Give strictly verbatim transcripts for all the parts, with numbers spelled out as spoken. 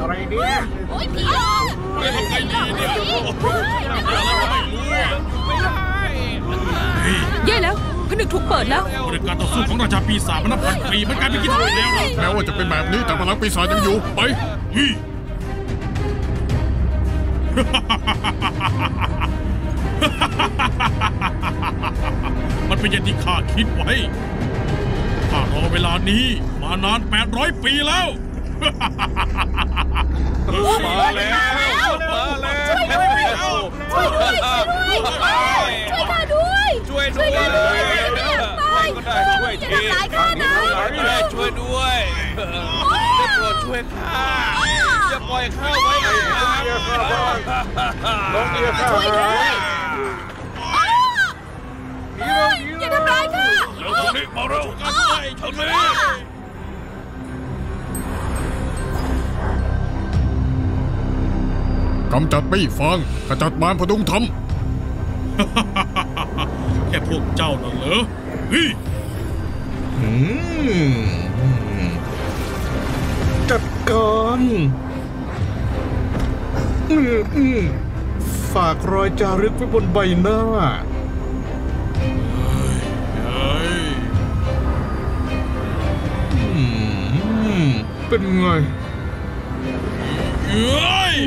อะไรเนี่ยโอ้ยผีไม่ทำไงดีเนี่ยแย่แล้วผนึกถูกเปิดแล้วบริการต่อสู้ของราชาปีศาจมันนับพันปีมันกลายเป็นกิจวัตรแล้วแม้ว่าจะเป็นแบบนี้แต่พลังปีศาจยังอยู่ไปมันเป็นอย่างที่ข้าคิดไว้ข้ารอเวลานี้มานานแปดร้อยปีแล้วมาแล้วมาแล้วช่วยด้วยช่วยด้วยช่วยข้าด้วยช่วยด้วยไม่ก็ได้ช่วยทีอย่าทำร้ายข้านะช่วยด้วยได้โปรดช่วยข้าอย่าปล่อยข้าไว้นะน้องเดียข้าช่วยด้วยอย่าทำร้ายข้าแล้วคนนี้มาเร็วกันไปเท่านี้กำจัดปีฟางกำจัดมารพดุงธรรมแค่พวกเจ้าน่ะเหรอจัดการฝากรอยจารึกไว้บนใบหน้าเป็นไงเฮ้ย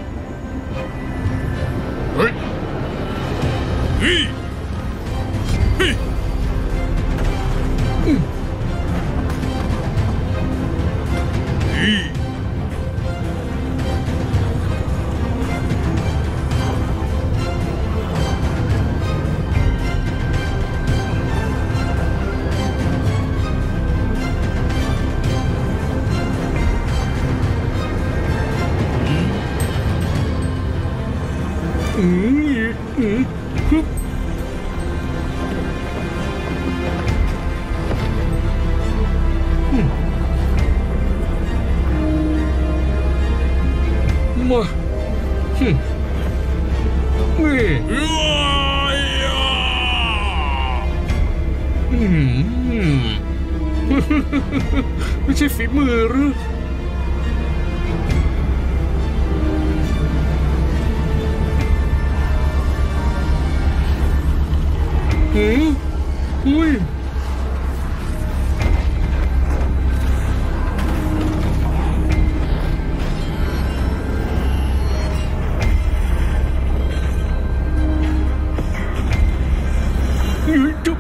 เฮ้ยเฮ้ยเฮ้ยมาฮึนี่ไม่ใช่ฝีมือหรือหืมอุ้ยจุ๊บ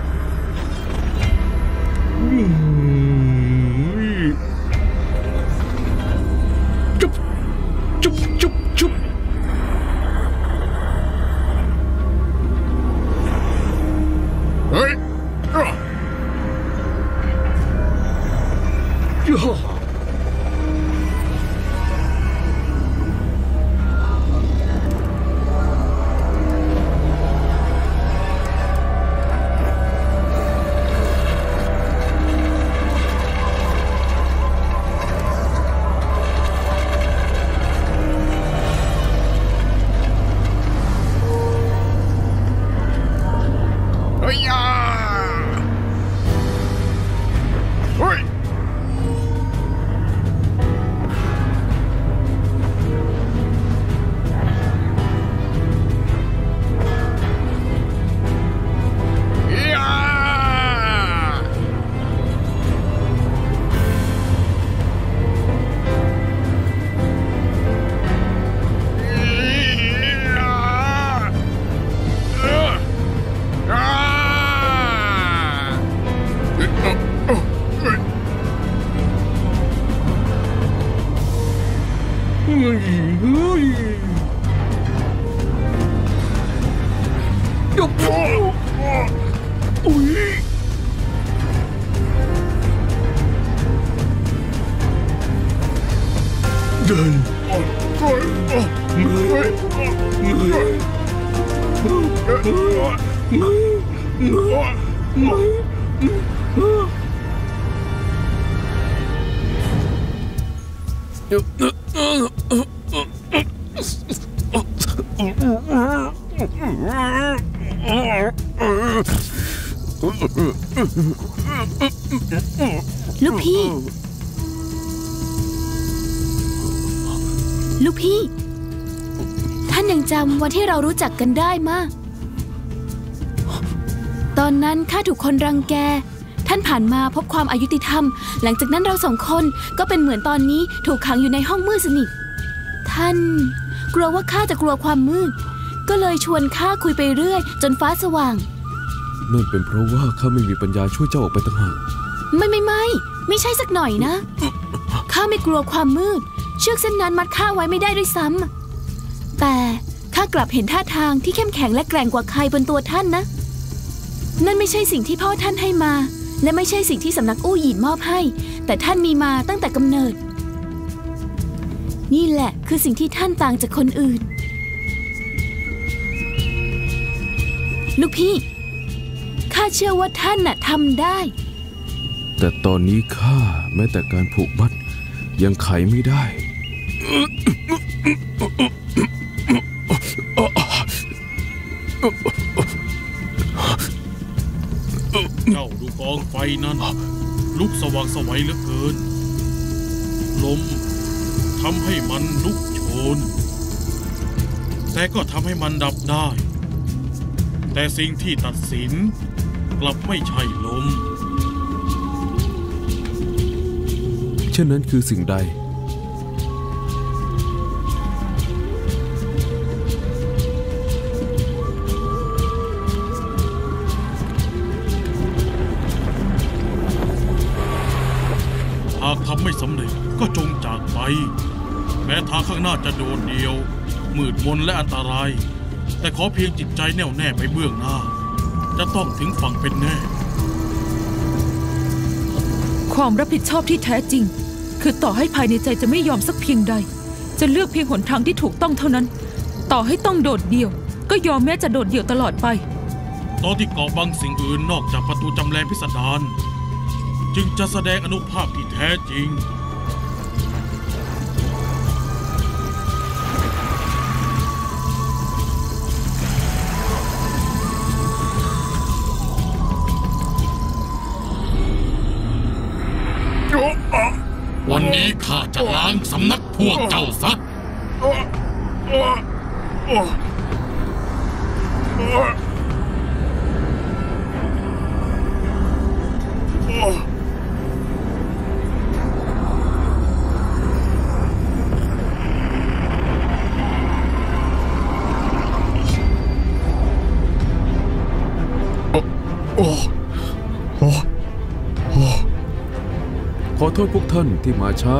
จุ๊บจุ๊บจุ๊บจุ๊บเฮ้ยย่าลูกพี่ลูกพี่ท่านยังจำวันที่เรารู้จักกันได้มากตอนนั้นข้าถูกคนรังแกท่านผ่านมาพบความอายุติธรรมหลังจากนั้นเราสองคนก็เป็นเหมือนตอนนี้ถูกขังอยู่ในห้องมืดสนิทท่านกลัวว่าข้าจะกลัวความมืดก็เลยชวนข้าคุยไปเรื่อยจนฟ้าสว่างนั่นเป็นเพราะว่าข้าไม่มีปัญญาช่วยเจ้าออกไปต่างหากไม่ไม่ไม่ไม่ใช่สักหน่อยนะข้าไม่กลัวความมืดเชือกเส้นนั้นมัดข้าไว้ไม่ได้ด้วยซ้ำแต่ข้ากลับเห็นท่าทางที่เข้มแข็งและแกร่งกว่าใครบนตัวท่านนะนั่นไม่ใช่สิ่งที่พ่อท่านให้มาและไม่ใช่สิ่งที่สำนักอู้หยินมอบให้แต่ท่านมีมาตั้งแต่กำเนิดนี่แหละคือสิ่งที่ท่านต่างจากคนอื่นลูกพี่ข้าเชื่อว่าท่านน่ะทำได้แต่ตอนนี้ข้าแม้แต่การผูกมัดยังไขไม่ได้เจ้าดูกองไฟนั้นลุกสว่างสวัยเหลือเกินลมทำให้มันลุกโชนแต่ก็ทำให้มันดับได้แต่สิ่งที่ตัดสินกลับไม่ใช่ลมเช่นนั้นคือสิ่งใดหากทำไม่สำเร็จก็จงจากไปแม้ทางข้างหน้าจะโดดเดี่ยวมืดมนและอันตรายแต่ขอเพียงจิตใจแน่วแน่ไปเบื้องหน้าจะต้องถึงฝั่งเป็นแน่ความรับผิดชอบที่แท้จริงคือต่อให้ภายในใจจะไม่ยอมสักเพียงใดจะเลือกเพียงหนทางที่ถูกต้องเท่านั้นต่อให้ต้องโดดเดี่ยวก็ยอมแม้จะโดดเดี่ยวตลอดไปตอนที่เกาะบังสิ่งอื่นนอกจากประตูจำแรงพิสดารจึงจะแสดงอนุภาพที่แท้จริงวันนี้ข้าจะล้างสำนักพวกเจ้าซะขอโทษพวกท่านที่มาช้า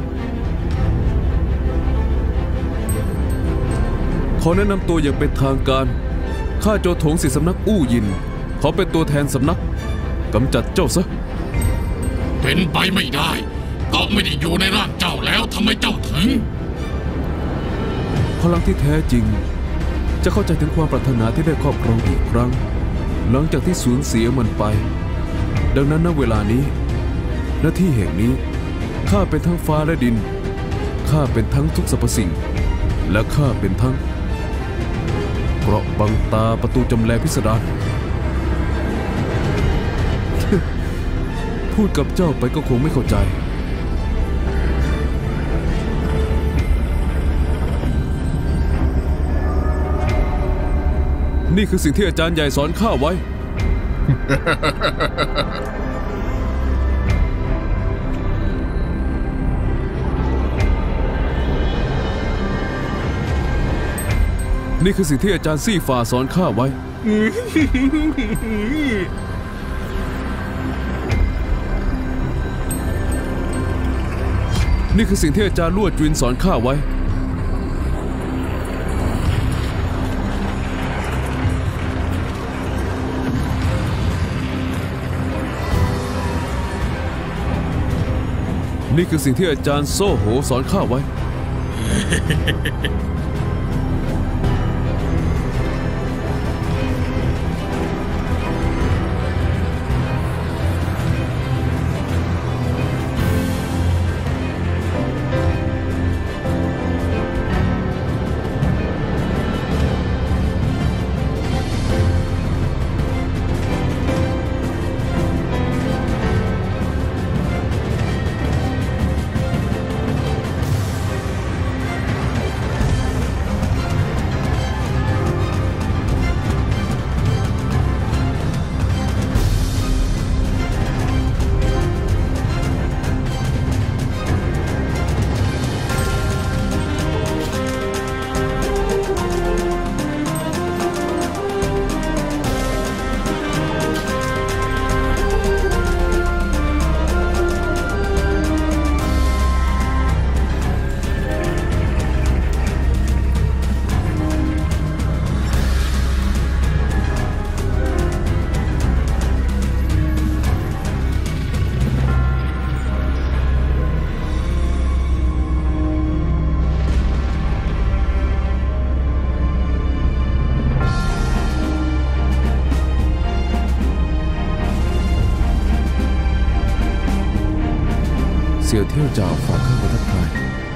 ขอแนะนำตัวอย่างเป็นทางการข้าโจถงศิษย์สำนักอู้ยินขอเป็นตัวแทนสำนักกำจัดเจ้าซะเป็นไปไม่ได้ก็ไม่ได้อยู่ในร่างเจ้าแล้วทำไมเจ้าถึงพลังที่แท้จริงจะเข้าใจถึงความปรารถนาที่ได้ครอบครองอีกครั้งหลังจากที่สูญเสียมันไปดังนั้นณเวลานี้ณที่แห่งนี้ข้าเป็นทั้งฟ้าและดินข้าเป็นทั้งทุกสรรพสิ่งและข้าเป็นทั้งเกราะบังตาประตูจำแรงพิสดารพูดกับเจ้าไปก็คงไม่เข้าใจนี่คือสิ่งที่อาจารย์ใหญ่สอนข้าไว้นี่คือสิ่งที่อาจารย์ซี่ฝ่าสอนข้าไว้นี่คือสิ่งที่อาจารย์ลั่วจุนสอนข้าไว้นี่คือสิ่งที่อาจารย์โซ่โหสอนข้าไว้เทพจ่าฝากข้ามาทักทาย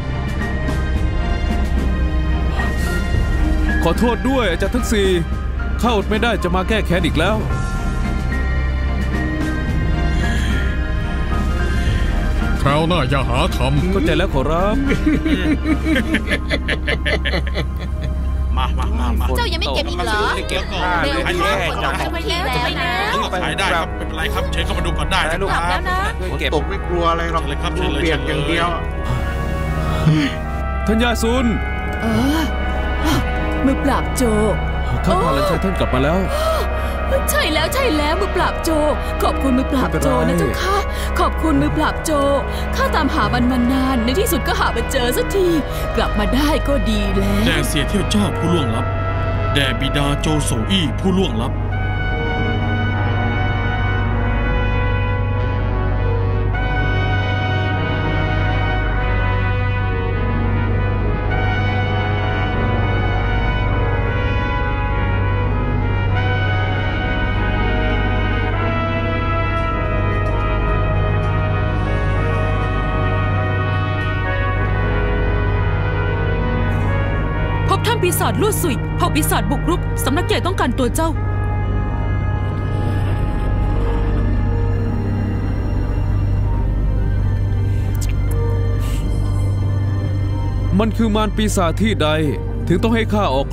ขอโทษด้วยอาจารย์ทั้งสี่ข้าอดไม่ได้จะมาแก้แค้นอีกแล้วคราวหน้าอย่าหาทำเข้าใจแล้วขอรับมามามามาเจ้ายังไม่เก็บอีกเหรอเก็บก่อนเร็วอันนี้เข้าจังจะไม่แล้วนะถึงกับขายได้ครับไม่เป็นไรครับเชิญเข้ามาดูก่อนได้นะลูกคครัรับบเก็บตกไม่กลัวอะไรหรอกเชิญเลยครับเชิญเลยเปียกอย่างเดียวท่านยาซุนเออมือปราบโจข้าพาหลานชายท่านกลับมาแล้วใช่แล้วใช่แล้วมือปราบโจ ขอบคุณมือปราบโจนะเจ้าค่ะขอบคุณมือปราบโจข้าตามหามันมานานในที่สุดก็หามาเจอสักทีกลับมาได้ก็ดีแล้วแด่เสียเที่ยวเจ้าผู้ล่วงลับแด่บิดาโจโซอี้ผู้ล่วงลับท่านปีศาจลู่สุยเผ่าปีศาจบุกรุกสำนักใหญ่ต้องการตัวเจ้ามันคือมารปีศาจที่ใดถึงต้องให้ข้าออก